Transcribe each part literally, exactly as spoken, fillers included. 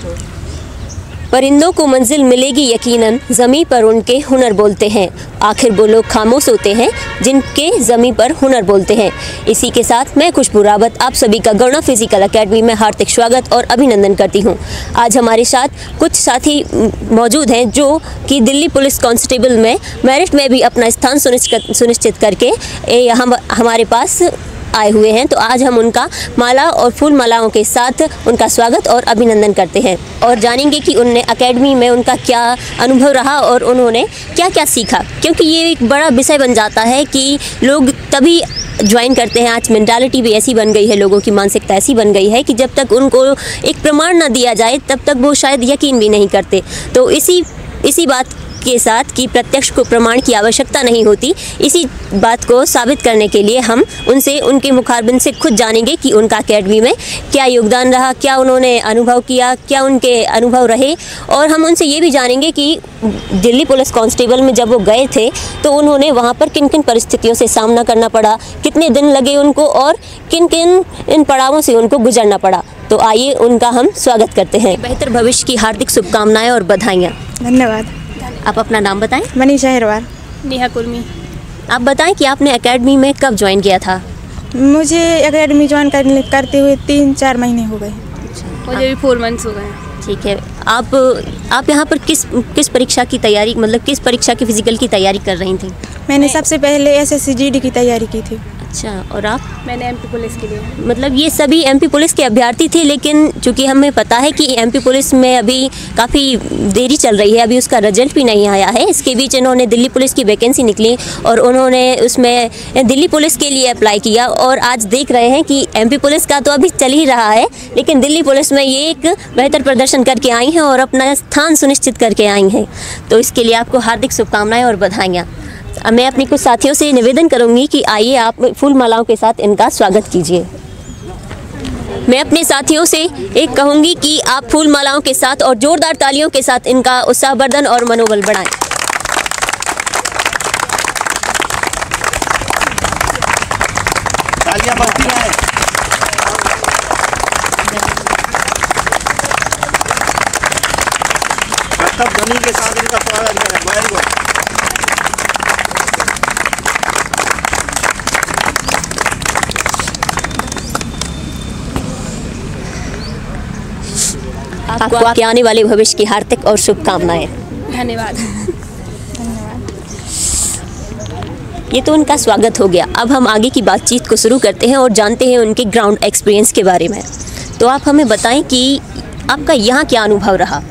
परिंदों को मंजिल मिलेगी यकीनन, ज़मीं पर उनके हुनर बोलते हैं। आखिर वो लोग खामोश होते हैं जिनके ज़मीं पर हुनर बोलते हैं। इसी के साथ मैं खुशबू रावत आप सभी का गरुणा फिजिकल एकेडमी में हार्दिक स्वागत और अभिनंदन करती हूं। आज हमारे साथ कुछ साथी मौजूद हैं जो कि दिल्ली पुलिस कांस्टेबल में मेरिट में भी अपना स्थान सुनिश्चित सुनिश्चित करके हम हमारे पास आए हुए हैं। तो आज हम उनका माला और फूल मालाओं के साथ उनका स्वागत और अभिनंदन करते हैं और जानेंगे कि उनने एकेडमी में उनका क्या अनुभव रहा और उन्होंने क्या क्या सीखा, क्योंकि ये एक बड़ा विषय बन जाता है कि लोग तभी ज्वाइन करते हैं। आज मेंटालिटी भी ऐसी बन गई है, लोगों की मानसिकता ऐसी बन गई है कि जब तक उनको एक प्रमाण ना दिया जाए तब तक वो शायद यकीन भी नहीं करते। तो इसी इसी बात के साथ कि प्रत्यक्ष को प्रमाण की आवश्यकता नहीं होती, इसी बात को साबित करने के लिए हम उनसे उनके मुखारबिन से खुद जानेंगे कि उनका एकेडमी में क्या योगदान रहा, क्या उन्होंने अनुभव किया, क्या उनके अनुभव रहे। और हम उनसे ये भी जानेंगे कि दिल्ली पुलिस कांस्टेबल में जब वो गए थे तो उन्होंने वहाँ पर किन किन परिस्थितियों से सामना करना पड़ा, कितने दिन लगे उनको और किन किन इन पड़ावों से उनको गुजरना पड़ा। तो आइए उनका हम स्वागत करते हैं। बेहतर भविष्य की हार्दिक शुभकामनाएं और बधाइयाँ। धन्यवाद। आप अपना नाम बताएं। मनीषा हिरवार। नेहा कुर्मी। आप बताएं कि आपने एकेडमी में कब ज्वाइन किया था? मुझे एकेडमी ज्वाइन कर, करते हुए तीन चार महीने हो गए। मुझे भी फोर मंथ्स हो गए। ठीक है। आप आप यहाँ पर किस किस परीक्षा की तैयारी, मतलब किस परीक्षा की फिजिकल की तैयारी कर रही थी? मैंने सबसे पहले S S C G D की तैयारी की थी। अच्छा, और आप? मैंने एमपी पुलिस के लिए। मतलब ये सभी एमपी पुलिस के अभ्यर्थी थे, लेकिन चूंकि हमें पता है कि एमपी पुलिस में अभी काफ़ी देरी चल रही है, अभी उसका रिजल्ट भी नहीं आया है। इसके बीच इन्होंने दिल्ली पुलिस की वैकेंसी निकली और उन्होंने उसमें दिल्ली पुलिस के लिए अप्लाई किया और आज देख रहे हैं कि एमपी पुलिस का तो अभी चल ही रहा है, लेकिन दिल्ली पुलिस में ये एक बेहतर प्रदर्शन करके आई हैं और अपना स्थान सुनिश्चित करके आई हैं। तो इसके लिए आपको हार्दिक शुभकामनाएँ और बधाइयाँ। मैं अपनी कुछ साथियों से निवेदन करूंगी कि आइए आप फूल मालाओं के साथ इनका स्वागत कीजिए। मैं अपने साथियों से एक कहूंगी कि आप फूल मालाओं के साथ और जोरदार तालियों के साथ इनका उत्साहवर्धन और मनोबल बढ़ाएं। तालियां बढ़ती हैं। कर्तव्य ध्वनि के साथ इनका स्वागत करें। Very good. आपको आपके आने वाले भविष्य की हार्दिक और शुभकामनाएं। धन्यवाद। ये तो उनका स्वागत हो गया। अब हम आगे की बातचीत को शुरू करते हैं और जानते हैं उनके ग्राउंड एक्सपीरियंस के बारे में। तो आप हमें बताएं कि आपका यहाँ क्या अनुभव रहा?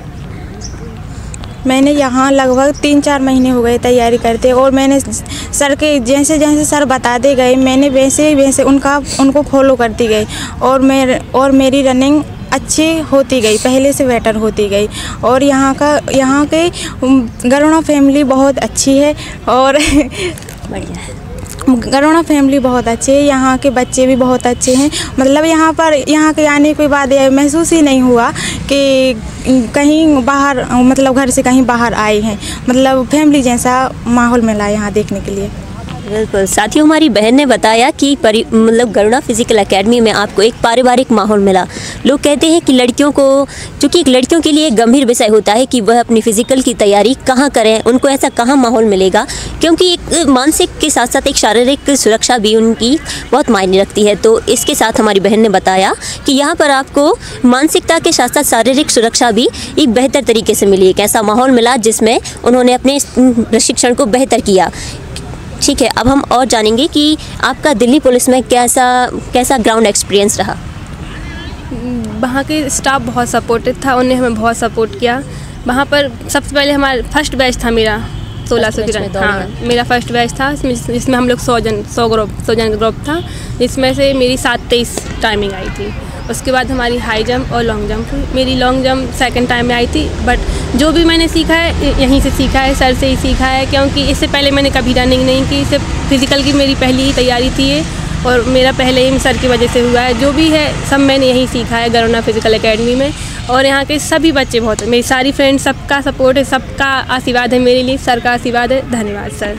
मैंने यहाँ लगभग तीन चार महीने हो गए तैयारी करते और मैंने सर के जैसे जैसे सर बताते गए मैंने वैसे वैसे उनका उनको फॉलो करती गई और मेरे और मेरी रनिंग अच्छी होती गई, पहले से बेटर होती गई। और यहाँ का यहाँ के गरुणा फैमिली बहुत अच्छी है और बढ़िया है। गरुणा फैमिली बहुत अच्छी है, यहाँ के बच्चे भी बहुत अच्छे हैं। मतलब यहाँ पर यहाँ के आने के बाद यह महसूस ही नहीं हुआ कि कहीं बाहर, मतलब घर से कहीं बाहर आए हैं। मतलब फैमिली जैसा माहौल मिला यहाँ देखने के लिए। बिल्कुल। साथियों, हमारी बहन ने बताया कि परि मतलब गरुणा फिजिकल एकेडमी में आपको एक पारिवारिक माहौल मिला। लोग कहते हैं कि लड़कियों को, चूँकि एक लड़कियों के लिए एक गंभीर विषय होता है कि वह अपनी फिजिकल की तैयारी कहाँ करें, उनको ऐसा कहाँ माहौल मिलेगा, क्योंकि एक मानसिक के साथ साथ एक शारीरिक सुरक्षा भी उनकी बहुत मायने रखती है। तो इसके साथ हमारी बहन ने बताया कि यहाँ पर आपको मानसिकता के साथ साथ शारीरिक सुरक्षा भी एक बेहतर तरीके से मिली, एक ऐसा माहौल मिला जिसमें उन्होंने अपने प्रशिक्षण को बेहतर किया। ठीक है, अब हम और जानेंगे कि आपका दिल्ली पुलिस में कैसा कैसा ग्राउंड एक्सपीरियंस रहा? वहाँ के स्टाफ बहुत सपोर्टिव था, उन्होंने हमें बहुत सपोर्ट किया। वहाँ पर सबसे पहले हमारा फर्स्ट बैच था, मेरा सोलह सौ की रन। हाँ, मेरा फर्स्ट बैच था जिसमें हम लोग सौ जन सौ ग्रुप सौ जन ग्रुप था, जिसमें से मेरी सात तेईस टाइमिंग आई थी। उसके बाद हमारी हाई जंप और लॉन्ग जंप हुई। मेरी लॉन्ग जंप सेकंड टाइम में आई थी, बट जो भी मैंने सीखा है यहीं से सीखा है, सर से ही सीखा है, क्योंकि इससे पहले मैंने कभी रनिंग नहीं की। इससे फिज़िकल की मेरी पहली ही तैयारी थी ये, और मेरा पहले ही सर की वजह से हुआ है। जो भी है सब मैंने यहीं सीखा है गरुणा फिजिकल एकेडमी में। और यहाँ के सभी बच्चे बहुत, मेरी सारी फ्रेंड्स, सबका सपोर्ट है, सबका आशीर्वाद है मेरे लिए, सर का आशीर्वाद है। धन्यवाद सर।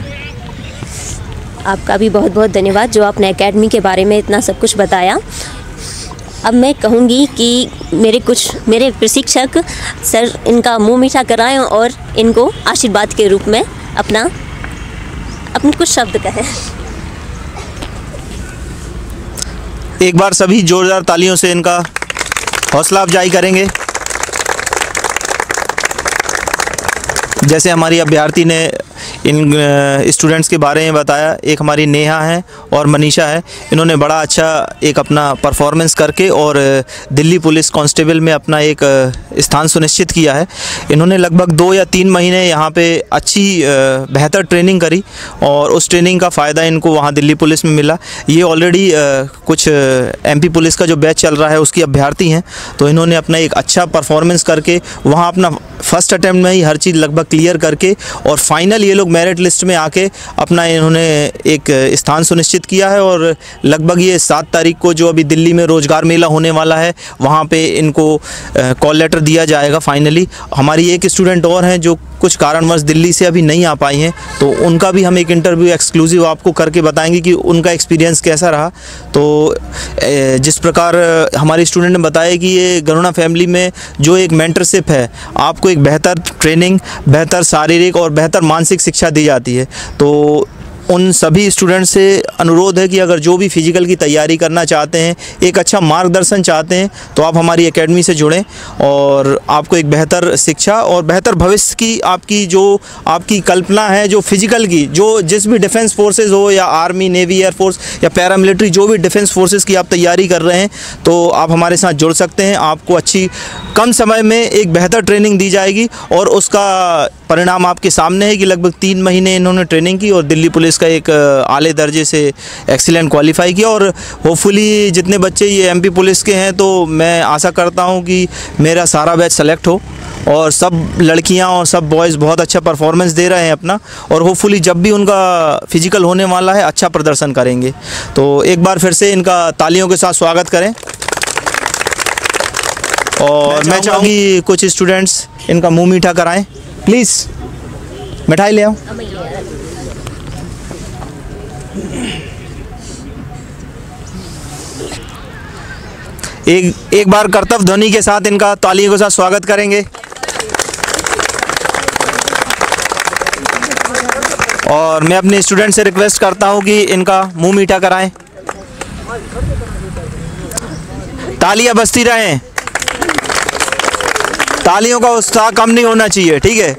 आपका भी बहुत बहुत धन्यवाद जो आपने एकेडमी के बारे में इतना सब कुछ बताया। अब मैं कहूँगी कि मेरे कुछ मेरे प्रशिक्षक सर इनका मुंह मीठा कराएं और इनको आशीर्वाद के रूप में अपना अपने कुछ शब्द कहें। एक बार सभी जोरदार तालियों से इनका हौसला अफजाई करेंगे। जैसे हमारी अभ्यर्थी ने इन स्टूडेंट्स के बारे में बताया, एक हमारी नेहा है और मनीषा है। इन्होंने बड़ा अच्छा एक अपना परफॉर्मेंस करके और दिल्ली पुलिस कांस्टेबल में अपना एक स्थान सुनिश्चित किया है। इन्होंने लगभग दो या तीन महीने यहाँ पे अच्छी बेहतर ट्रेनिंग करी और उस ट्रेनिंग का फ़ायदा इनको वहाँ दिल्ली पुलिस में मिला। ये ऑलरेडी कुछ एमपी पुलिस का जो बैच चल रहा है उसकी अभ्यर्थी हैं, तो इन्होंने अपना एक अच्छा परफॉर्मेंस करके वहाँ अपना फर्स्ट अटैम्प्ट में ही हर चीज़ लगभग क्लियर करके और फाइनल ये लोग मेरिट लिस्ट में आके अपना इन्होंने एक स्थान सुनिश्चित किया है। और लगभग ये सात तारीख को जो अभी दिल्ली में रोज़गार मेला होने वाला है वहाँ पे इनको कॉल लेटर दिया जाएगा फाइनली। हमारी एक स्टूडेंट और हैं जो कुछ कारणवश दिल्ली से अभी नहीं आ पाई हैं, तो उनका भी हम एक इंटरव्यू एक्सक्लूसिव आपको करके बताएंगे कि उनका एक्सपीरियंस कैसा रहा। तो जिस प्रकार हमारी स्टूडेंट ने बताया कि ये गरुणा फैमिली में जो एक मेंटरशिप है, आपको एक बेहतर ट्रेनिंग, बेहतर शारीरिक और बेहतर मानसिक शिक्षा दी जाती है। तो उन सभी स्टूडेंट्स से अनुरोध है कि अगर जो भी फिजिकल की तैयारी करना चाहते हैं, एक अच्छा मार्गदर्शन चाहते हैं, तो आप हमारी एकेडमी से जुड़ें और आपको एक बेहतर शिक्षा और बेहतर भविष्य की आपकी जो आपकी कल्पना है, जो फिजिकल की, जो जिस भी डिफेंस फोर्सेस हो या आर्मी, नेवी, एयरफोर्स या पैरामिलिट्री, जो भी डिफेंस फोर्सेस की आप तैयारी कर रहे हैं, तो आप हमारे साथ जुड़ सकते हैं। आपको अच्छी कम समय में एक बेहतर ट्रेनिंग दी जाएगी और उसका परिणाम आपके सामने है कि लगभग तीन महीने इन्होंने ट्रेनिंग की और दिल्ली पुलिस का एक आले दर्जे से एक्सीलेंट क्वालिफाई किया। और होपफुली जितने बच्चे ये एमपी पुलिस के हैं, तो मैं आशा करता हूं कि मेरा सारा बैच सेलेक्ट हो और सब लड़कियां और सब बॉयज़ बहुत अच्छा परफॉर्मेंस दे रहे हैं अपना, और होपफुली जब भी उनका फिजिकल होने वाला है अच्छा प्रदर्शन करेंगे। तो एक बार फिर से इनका तालियों के साथ स्वागत करें। और मैं चाहूँगी कुछ स्टूडेंट्स इनका मुंह मीठा कराएं। प्लीज़ मिठाई ले आओ। एक एक बार कर्तव्य ध्वनि के साथ इनका तालियों के साथ स्वागत करेंगे। और मैं अपने स्टूडेंट से रिक्वेस्ट करता हूं कि इनका मुंह मीठा कराएं। तालियां बजती रहें, तालियों का उत्साह कम नहीं होना चाहिए, ठीक है।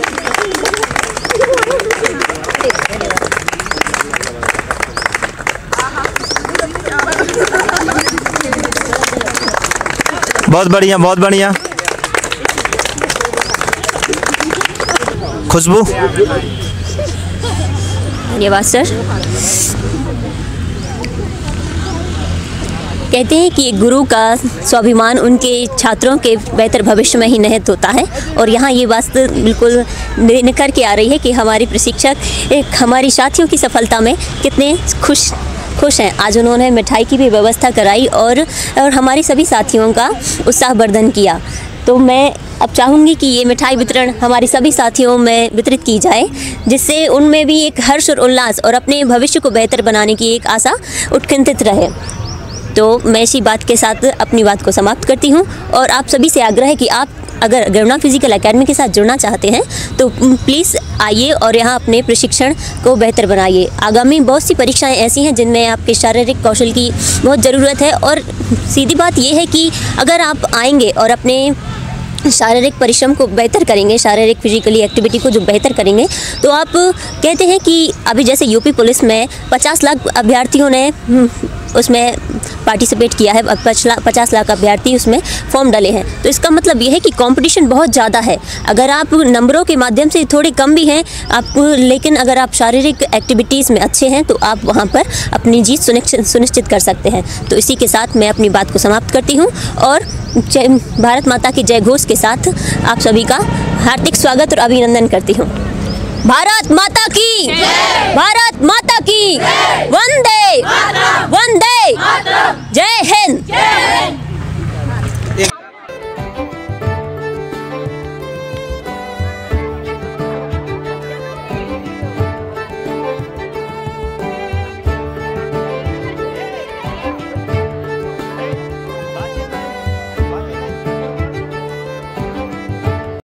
बहुत बढ़िया, बहुत बढ़िया। खुशबू, धन्यवाद सर। कहते हैं कि एक गुरु का स्वाभिमान उनके छात्रों के बेहतर भविष्य में ही निहित होता है, और यहाँ ये बात बिल्कुल निखर के आ रही है कि हमारे प्रशिक्षक एक हमारी साथियों की सफलता में कितने खुश खुश हैं। आज उन्होंने मिठाई की भी व्यवस्था कराई और और हमारी सभी साथियों का उत्साहवर्धन किया। तो मैं अब चाहूँगी कि ये मिठाई वितरण हमारे सभी साथियों में वितरित की जाए, जिससे उनमें भी एक हर्ष और उल्लास और अपने भविष्य को बेहतर बनाने की एक आशा उत्कंठित रहे। तो मैं इसी बात के साथ अपनी बात को समाप्त करती हूँ और आप सभी से आग्रह है कि आप अगर गरुणा फिजिकल एकेडमी के साथ जुड़ना चाहते हैं तो प्लीज़ आइए और यहाँ अपने प्रशिक्षण को बेहतर बनाइए। आगामी बहुत सी परीक्षाएं ऐसी हैं जिनमें आपके शारीरिक कौशल की बहुत ज़रूरत है, और सीधी बात यह है कि अगर आप आएंगे और अपने शारीरिक परिश्रम को बेहतर करेंगे, शारीरिक फिजिकली एक्टिविटी को जो बेहतर करेंगे, तो आप कहते हैं कि अभी जैसे यूपी पुलिस में पचास लाख अभ्यर्थियों ने उसमें पार्टिसिपेट किया है, पचास लाख अभ्यर्थी उसमें फॉर्म डाले हैं, तो इसका मतलब ये है कि कंपटीशन बहुत ज़्यादा है। अगर आप नंबरों के माध्यम से थोड़े कम भी हैं आप, लेकिन अगर आप शारीरिक एक्टिविटीज़ में अच्छे हैं तो आप वहाँ पर अपनी जीत सुनिश्चित सुनिश्चित कर सकते हैं। तो इसी के साथ मैं अपनी बात को समाप्त करती हूँ और जय भारत माता की जय घोष के साथ आप सभी का हार्दिक स्वागत और अभिनंदन करती हूँ। भारत माता की, भारत माता की, वंदे वंदे, जय हिंद।